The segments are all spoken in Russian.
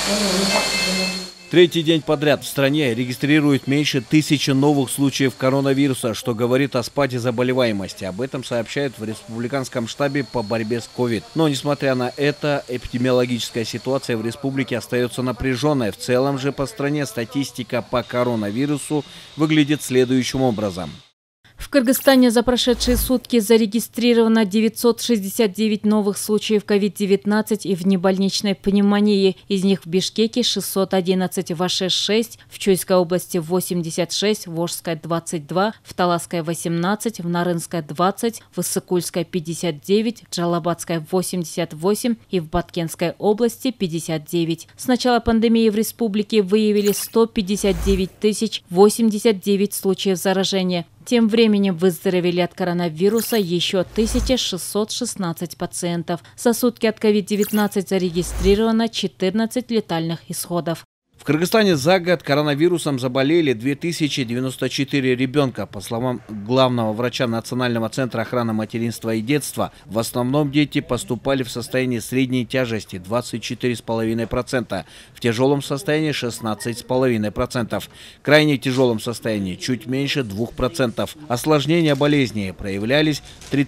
Третий день подряд в стране регистрируют меньше 1000 новых случаев коронавируса, что говорит о спаде заболеваемости. Об этом сообщают в Республиканском штабе по борьбе с COVID. Но, несмотря на это, эпидемиологическая ситуация в республике остается напряженной. В целом же по стране статистика по коронавирусу выглядит следующим образом. В Кыргызстане за прошедшие сутки зарегистрировано 969 новых случаев COVID-19 и внебольничной пневмонии. Из них в Бишкеке 611, в Аше 6, в Чуйской области 86, в Волжской 22, в Таласской 18, в Нарынской 20, в Иссыкульской 59, в Джалабадской 88 и в Баткенской области 59. С начала пандемии в республике выявили 159 089 случаев заражения. Тем временем выздоровели от коронавируса еще 1616 пациентов. За сутки от COVID-19 зарегистрировано 14 летальных исходов. В Кыргызстане за год коронавирусом заболели 2094 ребенка. По словам главного врача Национального центра охраны материнства и детства, в основном дети поступали в состоянии средней тяжести 24,5%, в тяжелом состоянии 16,5%, в крайне тяжелом состоянии чуть меньше 2%. Осложнения болезни проявлялись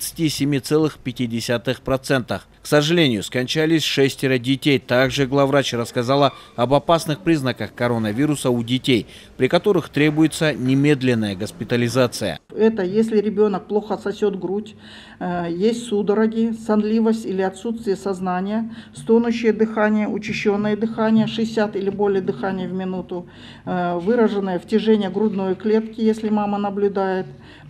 37,5%. К сожалению, скончались 6 детей. Также главврач рассказала об опасных признаках коронавируса у детей, при которых требуется немедленная госпитализация. Это если ребенок плохо сосет грудь, есть судороги, сонливость или отсутствие сознания, стонущее дыхание, учащенное дыхание, 60 или более дыханий в минуту, выраженное втяжение грудной клетки, если мама наблюдает,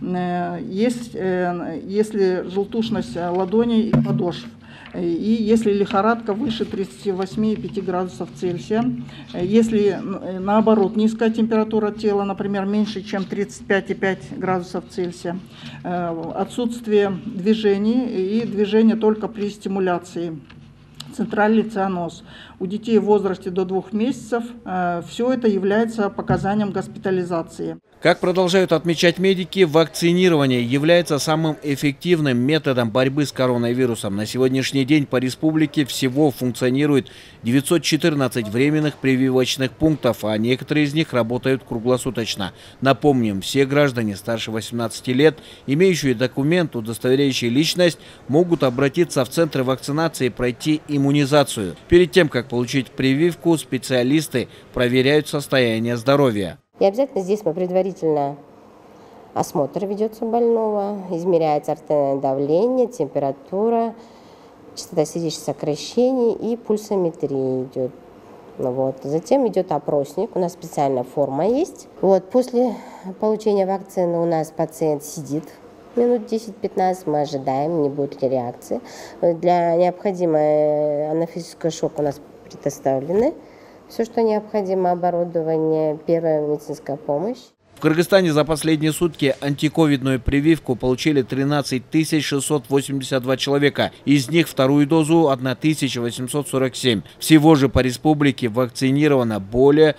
если желтушность ладоней и подошв. И если лихорадка выше 38,5 градусов Цельсия, если наоборот низкая температура тела, например, меньше, чем 35,5 градусов Цельсия, отсутствие движений и движение только при стимуляции, центральный цианоз. У детей в возрасте до 2 месяцев все это является показанием госпитализации. Как продолжают отмечать медики, вакцинирование является самым эффективным методом борьбы с коронавирусом. На сегодняшний день по республике всего функционирует 914 временных прививочных пунктов, а некоторые из них работают круглосуточно. Напомним, все граждане старше 18 лет, имеющие документ, удостоверяющий личность, могут обратиться в центры вакцинации и пройти иммунизацию. Перед тем, как получить прививку, специалисты проверяют состояние здоровья. И обязательно здесь предварительно осмотр ведется больного, измеряется артериальное давление, температура, частота сердечных сокращений и пульсометрия идет. Затем идет опросник, у нас специальная форма есть. После получения вакцины у нас пациент сидит минут 10-15, мы ожидаем, не будет ли реакции. Для необходимой анафилактического шока у нас предоставлены все, что необходимо, оборудование, первая медицинская помощь. В Кыргызстане за последние сутки антиковидную прививку получили 13 682 человека. Из них вторую дозу 1847. Всего же по республике вакцинировано более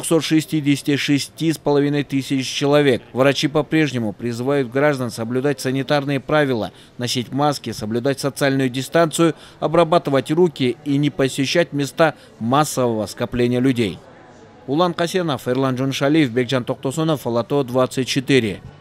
366,5 тысяч человек. Врачи по-прежнему призывают граждан соблюдать санитарные правила, носить маски, соблюдать социальную дистанцию, обрабатывать руки и не посещать места массового скопления людей. Улан Касенов, Эрлан Джуншалиев, Бекжан Токтосонов, Алато 24.